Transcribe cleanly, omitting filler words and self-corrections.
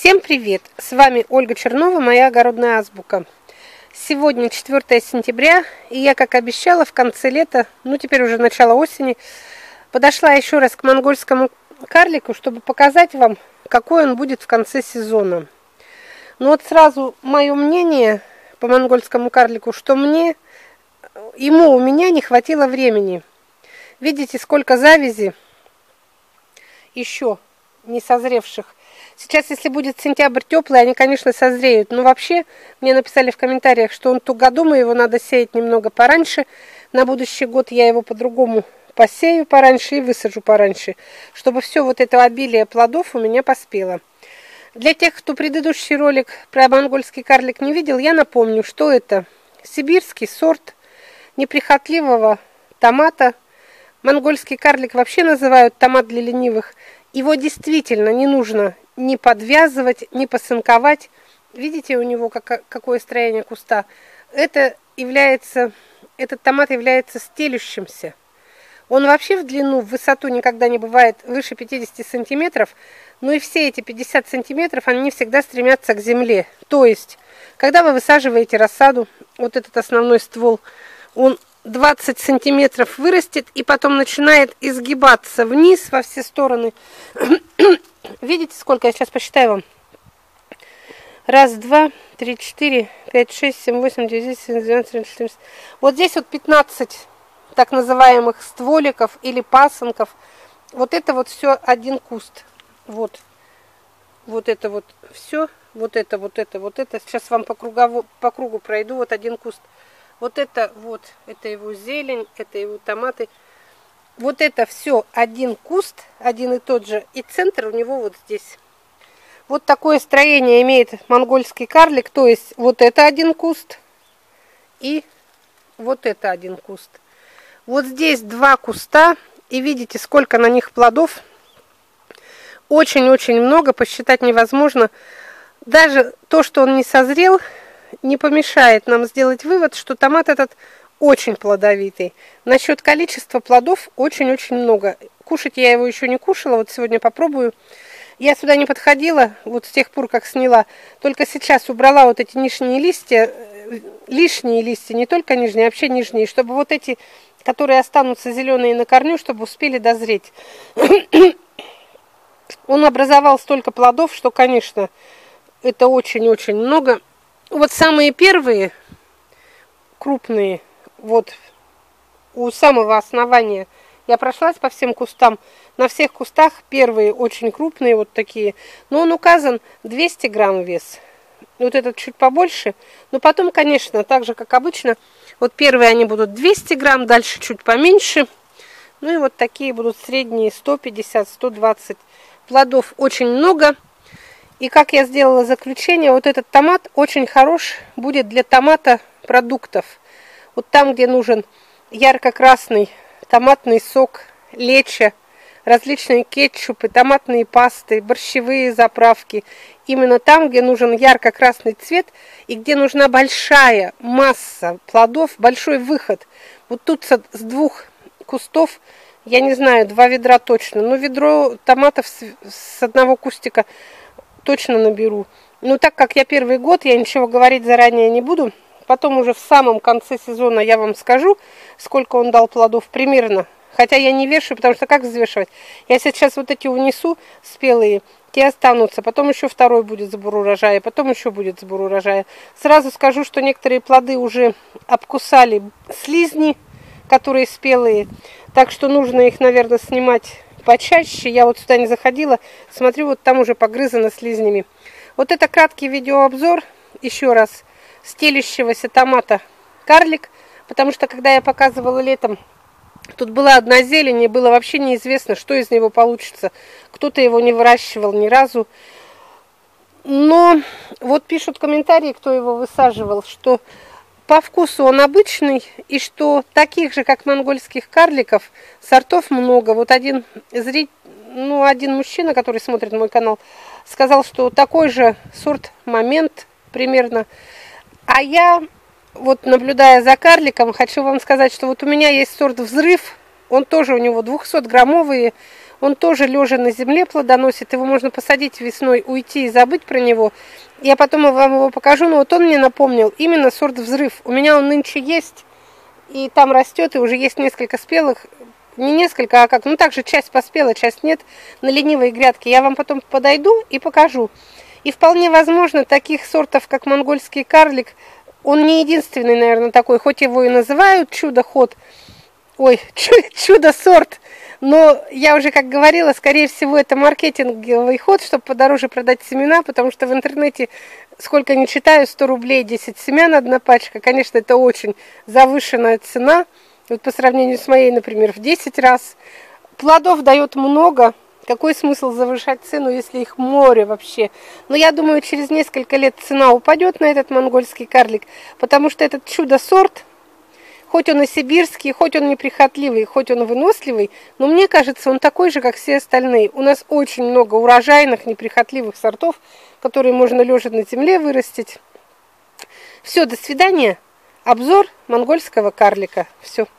Всем привет! С вами Ольга Чернова, моя огородная азбука. Сегодня 4 сентября, и я, как обещала, в конце лета, теперь уже начало осени, подошла еще раз к монгольскому карлику, чтобы показать вам, какой он будет в конце сезона. Сразу мое мнение по монгольскому карлику, что у меня не хватило времени. Видите, сколько завязи еще не созревших. Сейчас, если будет сентябрь теплый, они, конечно, созреют. Но вообще, мне написали в комментариях, что он тугодумый, его надо сеять немного пораньше. На будущий год я его по-другому посею пораньше и высажу пораньше, чтобы все вот это обилие плодов у меня поспело. Для тех, кто предыдущий ролик про монгольский карлик не видел, я напомню, что это сибирский сорт неприхотливого томата. Монгольский карлик вообще называют томат для ленивых. Его действительно не нужно ни подвязывать, ни посынковать. Видите, у него какое строение куста. Этот томат является стелющимся. Он вообще в длину, в высоту никогда не бывает выше 50 сантиметров. И все эти 50 сантиметров, они всегда стремятся к земле. То есть, когда вы высаживаете рассаду, вот этот основной ствол, он 20 сантиметров вырастет и потом начинает изгибаться вниз во все стороны. Видите, сколько? Я сейчас посчитаю вам. 1, 2, 3, 4, 5, 6, 7, 8, 9, 10, 11, 12, 13, 14. Вот здесь вот 15 так называемых стволиков или пасынков. Вот это вот все один куст. Вот это вот все. Вот это. Сейчас вам по кругу пройду. Вот один куст. Это его зелень, это его томаты. Вот это все один куст, один и тот же. И центр у него вот здесь. Вот такое строение имеет монгольский карлик. То есть вот это один куст и вот это один куст. Вот здесь два куста. И видите, сколько на них плодов. Очень-очень много, посчитать невозможно. Даже то, что он не созрел, не помешает нам сделать вывод, что томат этот очень плодовитый. Насчет количества плодов очень-очень много. Кушать я его еще не кушала, вот сегодня попробую. Я сюда не подходила, вот с тех пор, как сняла. Только сейчас убрала вот эти лишние листья, не только нижние, а вообще нижние, чтобы вот эти, которые останутся зеленые на корню, чтобы успели дозреть. Он образовал столько плодов, что, конечно, это очень-очень много. Вот самые первые, крупные, вот у самого основания, я прошлась по всем кустам. На всех кустах первые очень крупные, вот такие. Но он указан 200 грамм вес. Вот этот чуть побольше. Но потом, конечно, так же, как обычно, вот первые они будут 200 грамм, дальше чуть поменьше. И вот такие будут средние 150-120. Плодов очень много. И как я сделала заключение, вот этот томат очень хорош будет для томата продуктов. Вот там, где нужен ярко-красный томатный сок, лечо, различные кетчупы, томатные пасты, борщевые заправки. Именно там, где нужен ярко-красный цвет и где нужна большая масса плодов, большой выход. Вот тут с двух кустов, я не знаю, 2 ведра точно, но ведро томатов с одного кустика точно наберу. Так как я первый год, я ничего говорить заранее не буду. Потом уже в самом конце сезона я вам скажу, сколько он дал плодов примерно. Хотя я не вешаю, потому что как взвешивать? Я сейчас вот эти унесу спелые, те останутся. Потом еще второй будет сбор урожая, потом еще будет сбор урожая. Сразу скажу, что некоторые плоды уже обкусали слизни, которые спелые. Так что нужно их, наверное, снимать почаще. Я вот сюда не заходила. Смотрю, вот там уже погрызано слизнями. Вот это краткий видеообзор, еще раз, стелющегося томата карлик. Потому что, когда я показывала летом, тут была одна зелень, и было вообще неизвестно, что из него получится. Кто-то его не выращивал ни разу. Но вот пишут комментарии, кто его высаживал, что по вкусу он обычный, и что таких же, как монгольских карликов, сортов много. Вот один мужчина, который смотрит мой канал, сказал, что такой же сорт «Момент» примерно. А я, вот наблюдая за карликом, хочу вам сказать, что вот у меня есть сорт «Взрыв». Он тоже, у него 200-граммовые. Он тоже лежа на земле плодоносит. Его можно посадить весной, уйти и забыть про него. Я потом вам его покажу, но вот он мне напомнил именно сорт «Взрыв». У меня он нынче есть, и там растет, и уже есть несколько спелых. Не несколько, а как, ну также часть поспела, часть нет, на ленивой грядке. Я вам потом подойду и покажу. И вполне возможно, таких сортов, как монгольский карлик, он не единственный, наверное, такой, хоть его и называют чудо-ход, ой, чудо-сорт, но я уже, как говорила, скорее всего, это маркетинговый ход, чтобы подороже продать семена, потому что в интернете, сколько не читаю, 100 рублей 10 семян одна пачка. Конечно, это очень завышенная цена, вот по сравнению с моей, например, в 10 раз. Плодов дает много. Какой смысл завышать цену, если их море вообще? Но я думаю, через несколько лет цена упадет на этот монгольский карлик, потому что этот чудо-сорт, хоть он и сибирский, хоть он неприхотливый, хоть он выносливый, но мне кажется, он такой же, как все остальные. У нас очень много урожайных, неприхотливых сортов, которые можно лежа на земле вырастить. Все, до свидания. Обзор монгольского карлика. Все.